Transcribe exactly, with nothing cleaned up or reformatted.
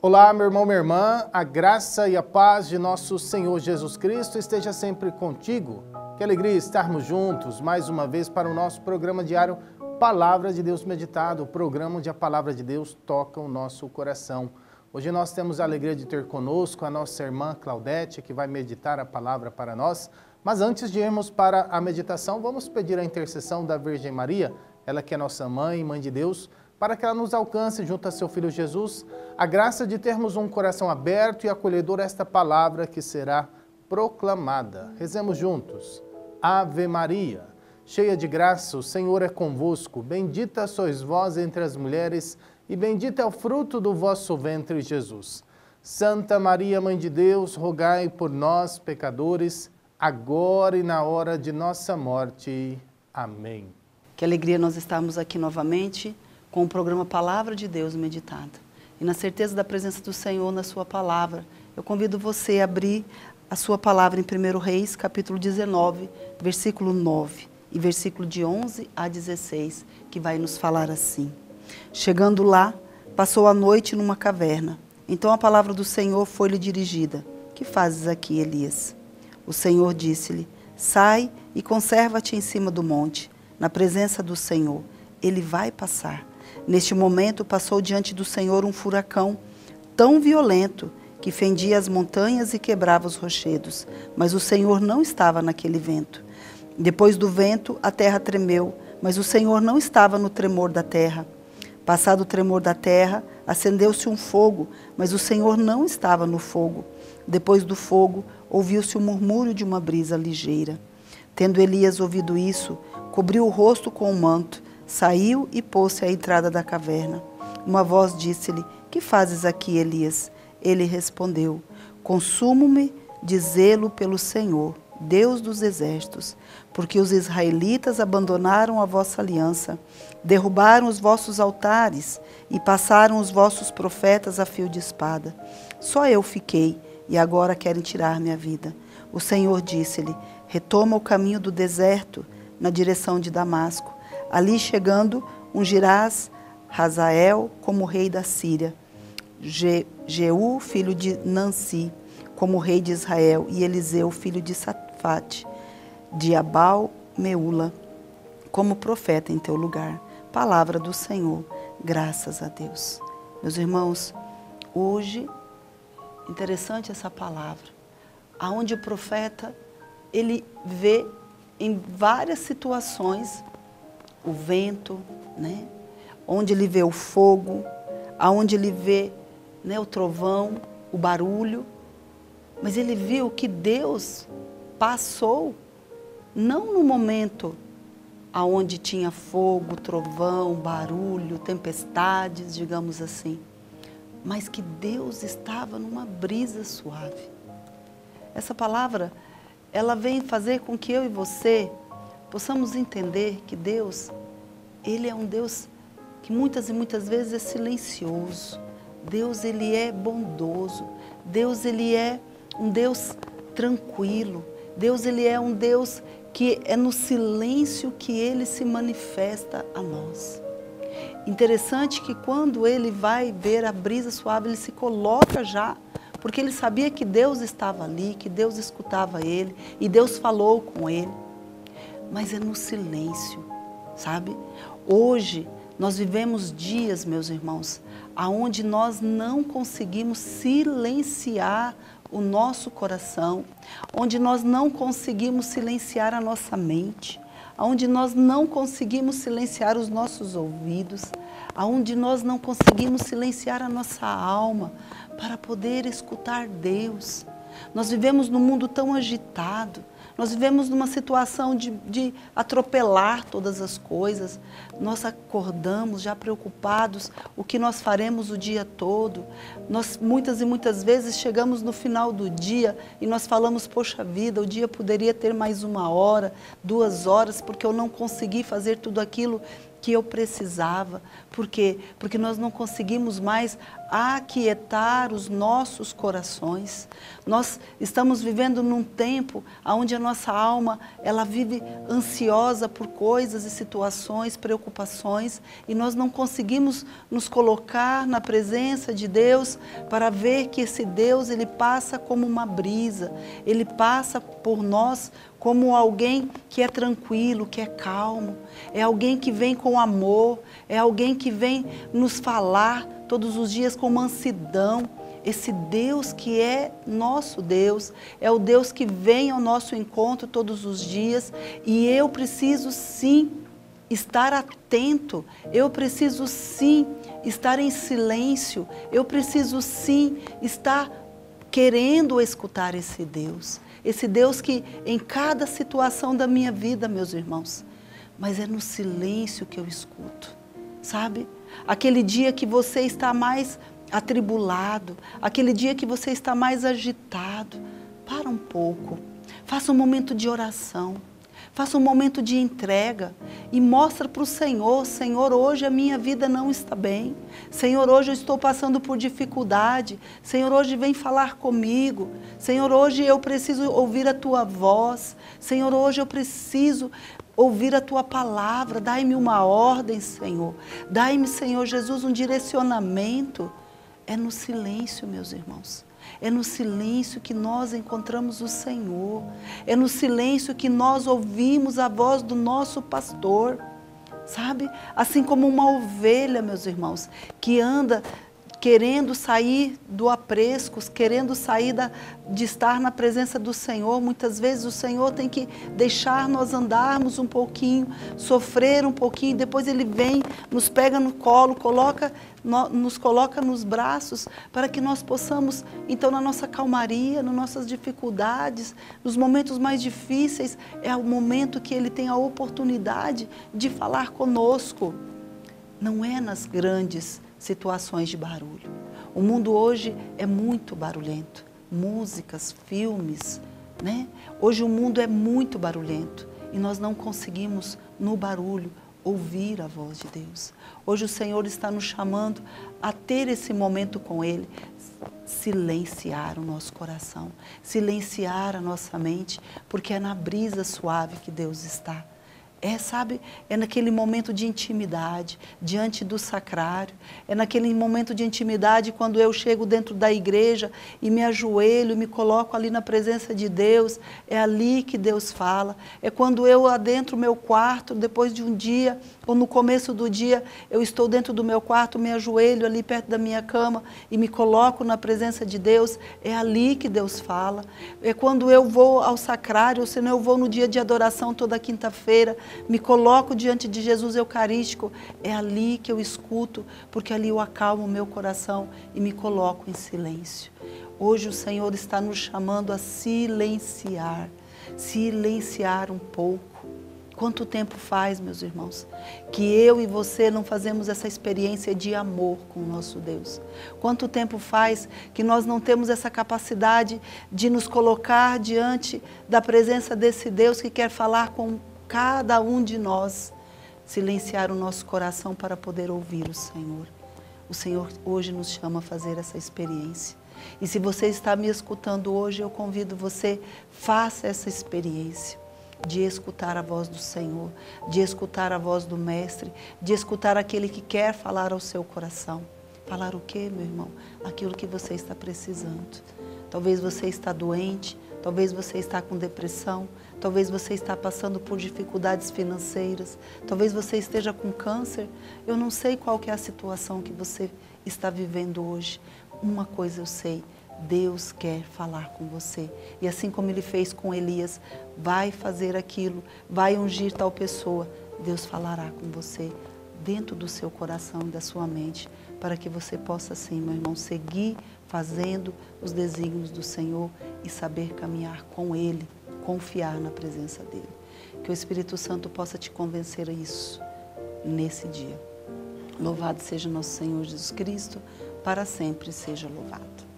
Olá, meu irmão, minha irmã, a graça e a paz de nosso Senhor Jesus Cristo esteja sempre contigo. Que alegria estarmos juntos mais uma vez para o nosso programa diário Palavra de Deus Meditado, o programa onde a Palavra de Deus toca o nosso coração. Hoje nós temos a alegria de ter conosco a nossa irmã Claudete, que vai meditar a palavra para nós. Mas antes de irmos para a meditação, vamos pedir a intercessão da Virgem Maria, ela que é nossa mãe, mãe de Deus, para que ela nos alcance junto a seu Filho Jesus, a graça de termos um coração aberto e acolhedor a esta palavra que será proclamada. Rezemos juntos. Ave Maria, cheia de graça, o Senhor é convosco. Bendita sois vós entre as mulheres e bendito é o fruto do vosso ventre, Jesus. Santa Maria, Mãe de Deus, rogai por nós, pecadores, agora e na hora de nossa morte. Amém. Que alegria nós estarmos aqui novamente com o programa Palavra de Deus Meditado. E na certeza da presença do Senhor na sua palavra, eu convido você a abrir a sua palavra em primeiro Reis, capítulo dezenove, versículo nove, e versículo de onze a dezesseis, que vai nos falar assim. Chegando lá, passou a noite numa caverna. Então a palavra do Senhor foi-lhe dirigida. Que fazes aqui, Elias? O Senhor disse-lhe, sai e conserva-te em cima do monte, na presença do Senhor. Ele vai passar. Neste momento passou diante do Senhor um furacão tão violento que fendia as montanhas e quebrava os rochedos. Mas o Senhor não estava naquele vento. Depois do vento, a terra tremeu, mas o Senhor não estava no tremor da terra. Passado o tremor da terra, acendeu-se um fogo, mas o Senhor não estava no fogo. Depois do fogo, ouviu-se o murmúrio de uma brisa ligeira. Tendo Elias ouvido isso, cobriu o rosto com o manto, saiu e pôs-se à entrada da caverna. Uma voz disse-lhe, que fazes aqui, Elias? Ele respondeu, consumo-me de zelo pelo Senhor, Deus dos exércitos, porque os israelitas abandonaram a vossa aliança, derrubaram os vossos altares e passaram os vossos profetas a fio de espada. Só eu fiquei e agora querem tirar minha vida. O Senhor disse-lhe, retoma o caminho do deserto na direção de Damasco. Ali chegando, ungirás Hazael como rei da Síria, Je, Jeú, filho de Nansi, como rei de Israel, e Eliseu, filho de Safate, de Abal Meula, como profeta em teu lugar. Palavra do Senhor, graças a Deus. Meus irmãos, hoje, interessante essa palavra, aonde o profeta, ele vê em várias situações o vento, né? Onde ele vê o fogo, aonde ele vê, né, o trovão, o barulho. Mas ele viu que Deus passou, não no momento aonde tinha fogo, trovão, barulho, tempestades, digamos assim, mas que Deus estava numa brisa suave. Essa palavra, ela vem fazer com que eu e você possamos entender que Deus, Ele é um Deus que muitas e muitas vezes é silencioso. Deus, Ele é bondoso. Deus, Ele é um Deus tranquilo. Deus, Ele é um Deus que é no silêncio que Ele se manifesta a nós. Interessante que quando Ele vai ver a brisa suave, Ele se coloca já, porque Ele sabia que Deus estava ali, que Deus escutava Ele e Deus falou com Ele. Mas é no silêncio, sabe? Hoje nós vivemos dias, meus irmãos, aonde nós não conseguimos silenciar o nosso coração, onde nós não conseguimos silenciar a nossa mente, onde nós não conseguimos silenciar os nossos ouvidos, onde nós não conseguimos silenciar a nossa alma para poder escutar Deus. Nós vivemos num mundo tão agitado, nós vivemos numa situação de, de atropelar todas as coisas. Nós acordamos já preocupados o que nós faremos o dia todo. Nós muitas e muitas vezes chegamos no final do dia e nós falamos, poxa vida, o dia poderia ter mais uma hora, duas horas, porque eu não consegui fazer tudo aquilo que eu precisava. Por quê? Porque nós não conseguimos mais aquietar os nossos corações. Nós estamos vivendo num tempo onde a nossa alma, ela vive ansiosa por coisas e situações, preocupações, e nós não conseguimos nos colocar na presença de Deus para ver que esse Deus, ele passa como uma brisa, ele passa por nós como alguém que é tranquilo, que é calmo, é alguém que vem com amor, é alguém que vem nos falar todos os dias com mansidão. Esse Deus que é nosso Deus, é o Deus que vem ao nosso encontro todos os dias, e eu preciso sim estar atento, eu preciso sim estar em silêncio, eu preciso sim estar querendo escutar esse Deus. Esse Deus que em cada situação da minha vida, meus irmãos, mas é no silêncio que eu escuto, sabe? Aquele dia que você está mais atribulado, aquele dia que você está mais agitado, para um pouco, faça um momento de oração, faça um momento de entrega e mostra para o Senhor: Senhor, hoje a minha vida não está bem. Senhor, hoje eu estou passando por dificuldade. Senhor, hoje vem falar comigo. Senhor, hoje eu preciso ouvir a Tua voz. Senhor, hoje eu preciso ouvir a Tua palavra. Dai-me uma ordem, Senhor. Dai-me, Senhor Jesus, um direcionamento. É no silêncio, meus irmãos. É no silêncio que nós encontramos o Senhor. É no silêncio que nós ouvimos a voz do nosso pastor. Sabe? Assim como uma ovelha, meus irmãos, que anda querendo sair do aprisco, querendo sair da, de estar na presença do Senhor. Muitas vezes o Senhor tem que deixar nós andarmos um pouquinho, sofrer um pouquinho, depois Ele vem, nos pega no colo, coloca, no, nos coloca nos braços, para que nós possamos, então, na nossa calmaria, nas nossas dificuldades, nos momentos mais difíceis, é o momento que Ele tem a oportunidade de falar conosco. Não é nas grandes situações de barulho. O mundo hoje é muito barulhento. Músicas, filmes, né? Hoje o mundo é muito barulhento e nós não conseguimos, no barulho, ouvir a voz de Deus. Hoje o Senhor está nos chamando a ter esse momento com Ele, silenciar o nosso coração, silenciar a nossa mente, porque é na brisa suave que Deus está. É, sabe, é naquele momento de intimidade, diante do sacrário, é naquele momento de intimidade quando eu chego dentro da igreja e me ajoelho, me coloco ali na presença de Deus, é ali que Deus fala. É quando eu adentro o meu quarto, depois de um dia, ou no começo do dia, eu estou dentro do meu quarto, me ajoelho ali perto da minha cama e me coloco na presença de Deus, é ali que Deus fala. É quando eu vou ao sacrário, ou senão eu vou no dia de adoração toda quinta-feira, me coloco diante de Jesus Eucarístico, é ali que eu escuto, porque ali eu acalmo o meu coração e me coloco em silêncio. Hoje o Senhor está nos chamando a silenciar, silenciar um pouco. Quanto tempo faz, meus irmãos, que eu e você não fazemos essa experiência de amor com o nosso Deus? Quanto tempo faz que nós não temos essa capacidade de nos colocar diante da presença desse Deus que quer falar com cada um de nós, silenciar o nosso coração para poder ouvir o Senhor. O Senhor hoje nos chama a fazer essa experiência. E se você está me escutando hoje, eu convido você, faça essa experiência de escutar a voz do Senhor, de escutar a voz do Mestre, de escutar aquele que quer falar ao seu coração. Falar o quê, meu irmão? Aquilo que você está precisando. Talvez você está doente, talvez você está com depressão, talvez você está passando por dificuldades financeiras, talvez você esteja com câncer. Eu não sei qual que é a situação que você está vivendo hoje. Uma coisa eu sei, Deus quer falar com você. E assim como Ele fez com Elias, vai fazer aquilo, vai ungir tal pessoa, Deus falará com você dentro do seu coração e da sua mente, para que você possa, sim, meu irmão, seguir fazendo os desígnios do Senhor e saber caminhar com Ele, confiar na presença dEle. Que o Espírito Santo possa te convencer a isso nesse dia. Louvado seja nosso Senhor Jesus Cristo, para sempre seja louvado.